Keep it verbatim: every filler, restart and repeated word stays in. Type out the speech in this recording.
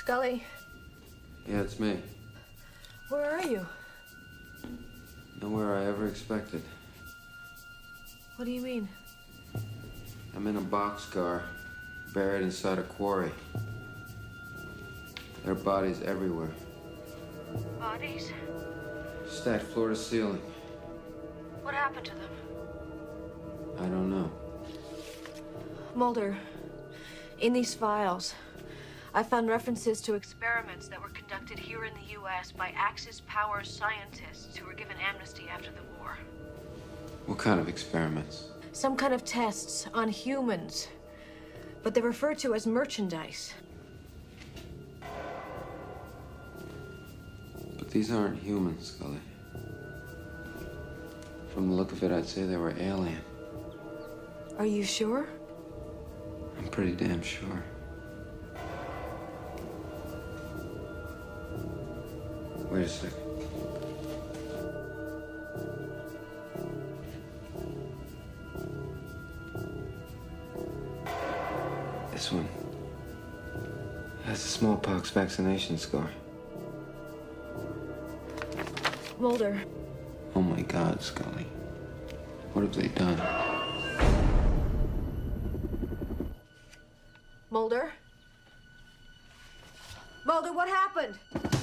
Scully. Yeah, it's me. Where are you? Nowhere I ever expected. What do you mean? I'm in a boxcar, buried inside a quarry. There are bodies everywhere. Bodies? Stacked floor to ceiling. What happened to them? I don't know. Mulder, in these files, I found references to experiments that were conducted here in the U S by Axis Power scientists who were given amnesty after the war. What kind of experiments? Some kind of tests on humans, but they're referred to as merchandise. But these aren't humans, Scully. From the look of it, I'd say they were alien. Are you sure? I'm pretty damn sure. Wait a second. This one has a smallpox vaccination scar. Mulder. Oh my God, Scully. What have they done? Mulder? Mulder, what happened?